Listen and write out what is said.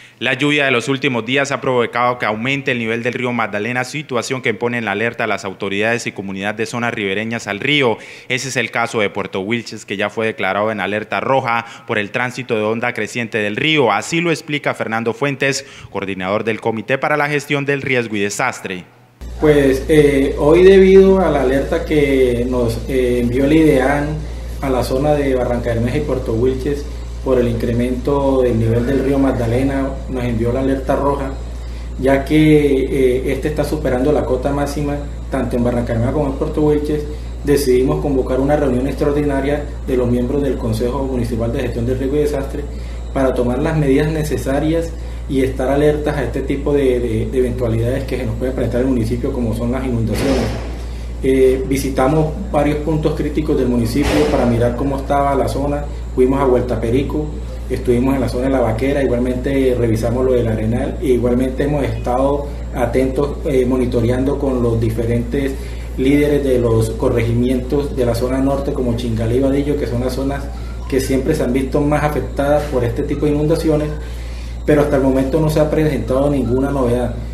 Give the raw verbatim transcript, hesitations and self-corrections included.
La lluvia de los últimos días ha provocado que aumente el nivel del río Magdalena, situación que pone en la alerta a las autoridades y comunidades de zonas ribereñas al río. Ese es el caso de Puerto Wilches, que ya fue declarado en alerta roja por el tránsito de onda creciente del río. Así lo explica Fernando Fuentes, coordinador del Comité para la Gestión del Riesgo y Desastre. Pues eh, hoy, debido a la alerta que nos eh, envió el IDEAN a la zona de Barrancabermeja y Puerto Wilches por el incremento del nivel del río Magdalena, nos envió la alerta roja, ya que eh, este está superando la cota máxima tanto en Barrancabermeja como en Puerto Wilches. Decidimos convocar una reunión extraordinaria de los miembros del Consejo Municipal de Gestión del Riesgo y Desastre para tomar las medidas necesarias y estar alertas a este tipo de, de, de eventualidades que se nos puede presentar en el municipio, como son las inundaciones. Eh, visitamos varios puntos críticos del municipio para mirar cómo estaba la zona. Fuimos a Vuelta Perico, estuvimos en la zona de La Vaquera, igualmente revisamos lo del Arenal e igualmente hemos estado atentos eh, monitoreando con los diferentes líderes de los corregimientos de la zona norte como Chingalá y Vadillo, que son las zonas que siempre se han visto más afectadas por este tipo de inundaciones, pero hasta el momento no se ha presentado ninguna novedad.